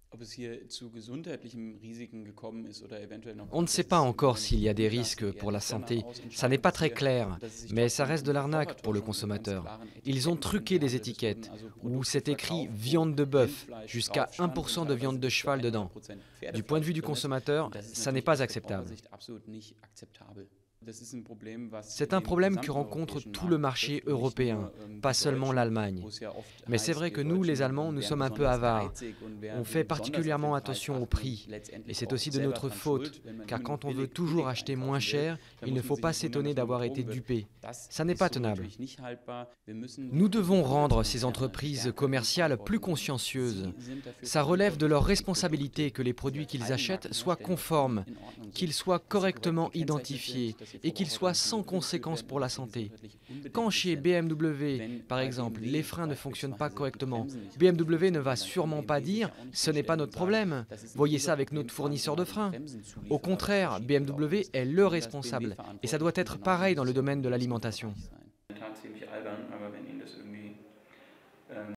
On ne sait pas encore s'il y a des risques pour la santé. Ça n'est pas très clair, mais ça reste de l'arnaque pour le consommateur. Ils ont truqué des étiquettes où c'est écrit viande de bœuf, jusqu'à 1% de viande de cheval dedans. Du point de vue du consommateur, ça n'est pas acceptable. C'est un problème que rencontre tout le marché européen, pas seulement l'Allemagne. Mais c'est vrai que nous, les Allemands, nous sommes un peu avares. On fait particulièrement attention au prix. Et c'est aussi de notre faute, car quand on veut toujours acheter moins cher, il ne faut pas s'étonner d'avoir été dupé. Ça n'est pas tenable. Nous devons rendre ces entreprises commerciales plus consciencieuses. Ça relève de leur responsabilité que les produits qu'ils achètent soient conformes, qu'ils soient correctement identifiés et qu'ils soient sans conséquences pour la santé. Quand chez BMW, par exemple, les freins ne fonctionnent pas correctement, BMW ne va sûrement pas dire « ce n'est pas notre problème, voyez ça avec notre fournisseur de freins ». Au contraire, BMW est le responsable et ça doit être pareil dans le domaine de l'alimentation.